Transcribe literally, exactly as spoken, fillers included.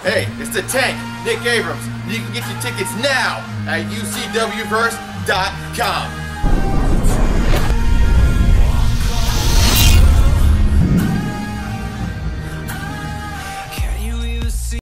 Hey, it's the Tank, Nick Abrams. You can get your tickets now at U C W verse dot com.